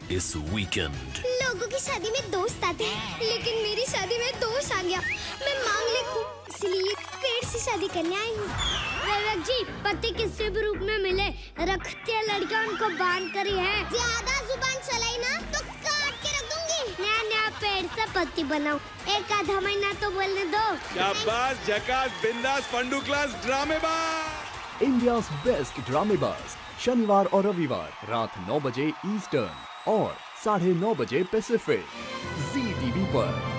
इस वीकेंड। लोगों की शादी में दोस्त आते हैं, लेकिन मेरी शादी में दोस्त आ गया। मैं मांगलिक हूँ, इसलिए पेड़ से शादी करने आई हूँ। जी, पति किसी भी रूप में मिले, रखती है लड़कियां उनको बांध कर ही है। ज्यादा जुबान चलाई ना तो काट के रख दूंगी। नया पेड़ से पति बनाऊं, एक आधा महीना तो बोलने दो। शाबाश, झकास, बिंदास, फंडू क्लास, ड्रामेबाज। इंडियाज बेस्ट ड्रामेबाज, शनिवार और रविवार रात 9 बजे ईस्टर्न और 9:30 बजे पैसिफिक, ZEE टीवी पर।